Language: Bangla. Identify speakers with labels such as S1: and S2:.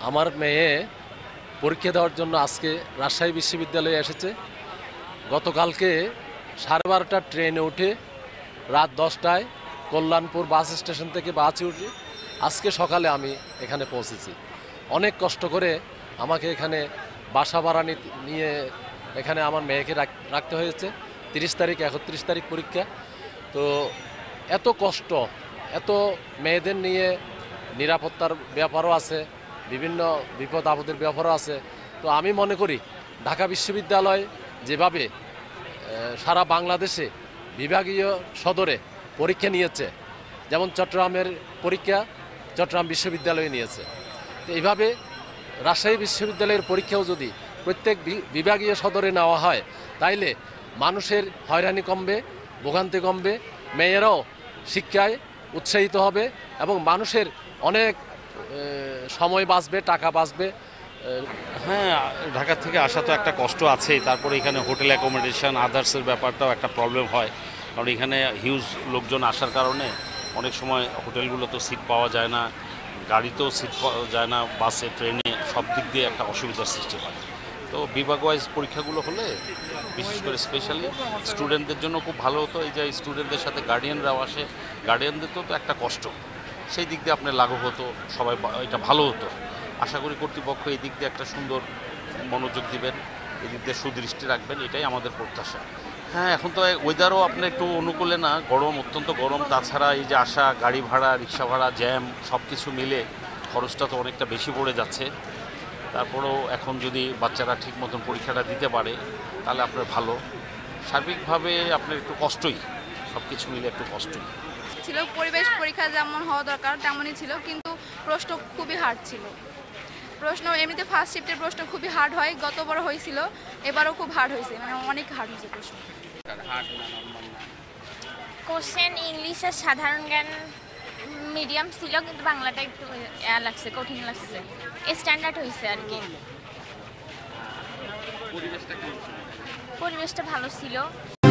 S1: আমার মেয়ে পরীক্ষা দেওয়ার জন্য আজকে রাজশাহী বিশ্ববিদ্যালয়ে এসেছে। গতকালকে 12:30টার ট্রেনে উঠে রাত 10টায় কল্যাণপুর বাস স্টেশন থেকে বাসে উঠে আজকে সকালে আমি এখানে পৌঁছেছি। অনেক কষ্ট করে আমাকে এখানে বাসা ভাড়া নিয়ে এখানে আমার মেয়েকে রাখতে হয়েছে। 30 তারিখ 31 তারিখ পরীক্ষা। তো এত কষ্ট, এত মেয়েদের নিয়ে নিরাপত্তার ব্যাপারও আছে, বিভিন্ন বিপদ আপদের ব্যাপারও আছে। তো আমি মনে করি ঢাকা বিশ্ববিদ্যালয় যেভাবে সারা বাংলাদেশে বিভাগীয় সদরে পরীক্ষা নিয়েছে, যেমন চট্টগ্রামের পরীক্ষা চট্টগ্রাম বিশ্ববিদ্যালয়ে নিয়েছে, তো এইভাবে রাজশাহী বিশ্ববিদ্যালয়ের পরীক্ষাও যদি প্রত্যেক বিভাগীয় সদরে নেওয়া হয় তাইলে মানুষের হয়রানি কমবে, ভোগান্তি কমবে, মেয়েরাও শিক্ষায় উৎসাহিত হবে এবং মানুষের অনেক সময় বাঁচবে, টাকা বাঁচবে।
S2: হ্যাঁ, ঢাকা থেকে আসা তো একটা কষ্ট আছেই, তারপরে এখানে হোটেল অ্যাকোমোডেশন আদার্সের ব্যাপারটাও একটা প্রবলেম হয়, কারণ এখানে হিউজ লোকজন আসার কারণে অনেক সময় হোটেলগুলো তো সিট পাওয়া যায় না, গাড়িতেও সিট পাওয়া যায় না, বাসে ট্রেনে সব দিক দিয়ে একটা অসুবিধার সৃষ্টি হয়। তো বিভাগ ওয়াইজ পরীক্ষাগুলো হলে বিশেষ করে স্পেশালি স্টুডেন্টদের জন্য খুব ভালো হতো। এই যে স্টুডেন্টদের সাথে গার্ডিয়ানরাও আসে, গার্ডিয়ানদেরকেও তো একটা কষ্ট, সেই দিক দিয়ে আপনার লাঘব হতো, সবাই এটা ভালো হতো। আশা করি কর্তৃপক্ষ এই দিক দিয়ে একটা সুন্দর মনোযোগ দিবেন, এই দিক দিয়ে সুদৃষ্টি রাখবেন, এটাই আমাদের প্রত্যাশা। হ্যাঁ, এখন তো ওয়েদারও আপনার একটু অনুকূলে না, গরম, অত্যন্ত গরম। তাছাড়া এই যে আসা, গাড়ি ভাড়া, রিক্সা ভাড়া, জ্যাম সব কিছু মিলে খরচটা তো অনেকটা বেশি পড়ে যাচ্ছে। তারপরেও এখন যদি বাচ্চারা ঠিক মতন পরীক্ষাটা দিতে পারে তাহলে আপনার ভালো। সার্বিকভাবে আপনার একটু কষ্টই, সব কিছু মিলে একটু কষ্টই
S3: ছিল। পরিবেশ পরীক্ষা যেমন হওয়া দরকার তেমনই ছিল, কিন্তু প্রশ্ন খুবই হার্ড ছিল। প্রশ্ন এমনিতে ফার্স্ট শিফটের প্রশ্ন খুবই হার্ড হয়, গতবার হয়েছিল, এবারও খুব হার্ড হয়েছে, মানে অনেক হার্ড হয়েছে প্রশ্ন।
S4: কোশ্চেন ইংলিশের সাধারণ জ্ঞান মিডিয়াম ছিল, কিন্তু বাংলাটা একটু লাগছে, কঠিন লাগছে, স্ট্যান্ডার্ড হয়েছে আর কি। পরিবেশটা ভালো ছিল।